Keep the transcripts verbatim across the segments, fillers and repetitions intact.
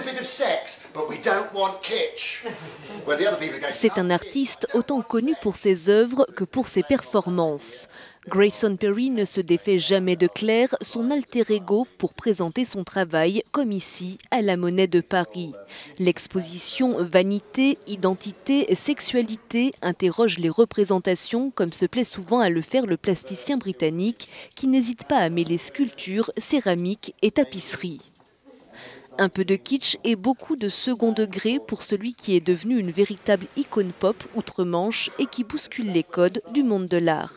C'est un artiste autant connu pour ses œuvres que pour ses performances. Grayson Perry ne se défait jamais de Claire, son alter ego, pour présenter son travail, comme ici, à la Monnaie de Paris. L'exposition Vanité, Identité, Sexualité interroge les représentations, comme se plaît souvent à le faire le plasticien britannique, qui n'hésite pas à mêler sculpture, céramique et tapisserie. Un peu de kitsch et beaucoup de second degré pour celui qui est devenu une véritable icône pop outre-Manche et qui bouscule les codes du monde de l'art.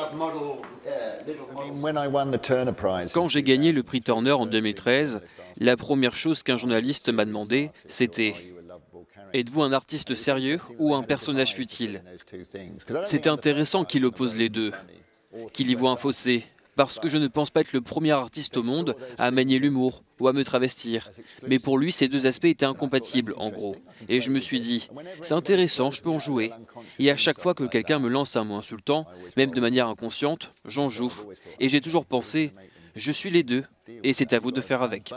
Quand j'ai gagné le prix Turner en deux mille treize, la première chose qu'un journaliste m'a demandé, c'était « Êtes-vous un artiste sérieux ou un personnage futile ?» C'était intéressant qu'il oppose les deux, qu'il y voit un fossé. Parce que je ne pense pas être le premier artiste au monde à manier l'humour ou à me travestir. Mais pour lui, ces deux aspects étaient incompatibles, en gros. Et je me suis dit, c'est intéressant, je peux en jouer. Et à chaque fois que quelqu'un me lance un mot insultant, même de manière inconsciente, j'en joue. Et j'ai toujours pensé, je suis les deux, et c'est à vous de faire avec.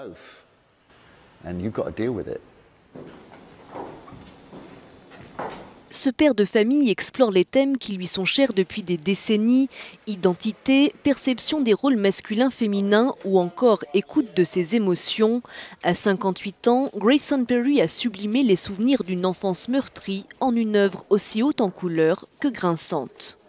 Ce père de famille explore les thèmes qui lui sont chers depuis des décennies, identité, perception des rôles masculins-féminins ou encore écoute de ses émotions. À cinquante-huit ans, Grayson Perry a sublimé les souvenirs d'une enfance meurtrie en une œuvre aussi haute en couleurs que grinçante.